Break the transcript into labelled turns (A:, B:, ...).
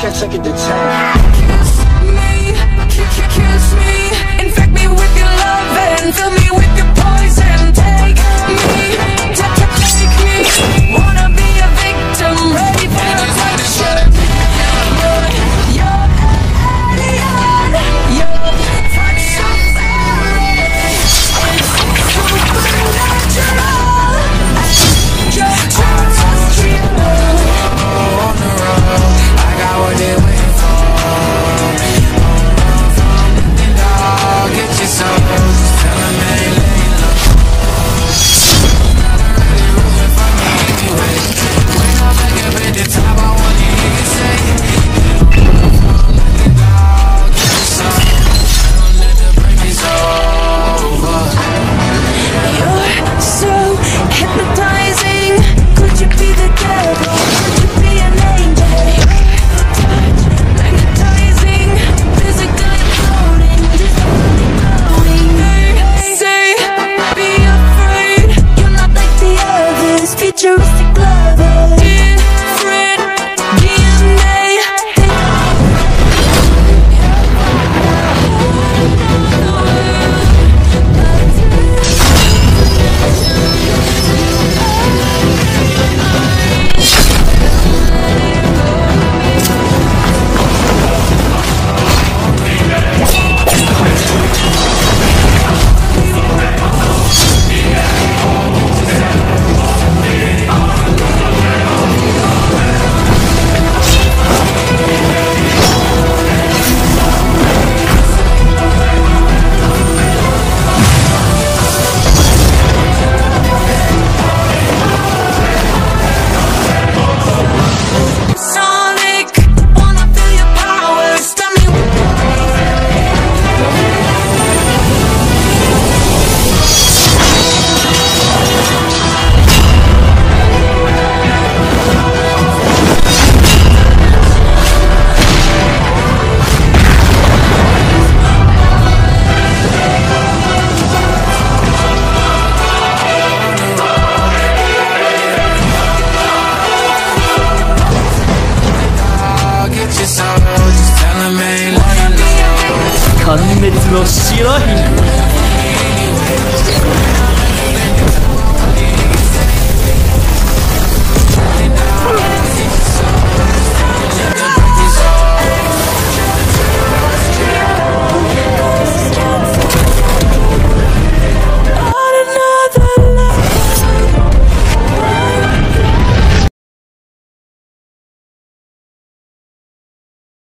A: can't take it to 10.
B: Kiss me, infect me with your love and fill me with your poison. Take me, take me, wanna be a victim, ready for the question. You're alien, your touch so fairy, it's supernatural. Your trust real.
C: On the road, I got what they waiting for. Get your soul, just tell them I ain't laying low. Not really rooting for me anyway. When I'm back up at the top, I want to hear you say, let the dog get your soul. Don't let the break is over.
B: You're so hypnotizing. Could you be the devil? Could you be an angel? Your touch magnetizing. Physically floating, just glowing. Say, be afraid. You're not like the others. Futuristic lovers. Different DNA. Sonic, wanna feel your power. Stop me with
C: get your soul, just tell them I ain't laying low.
D: 貫滅の白ひ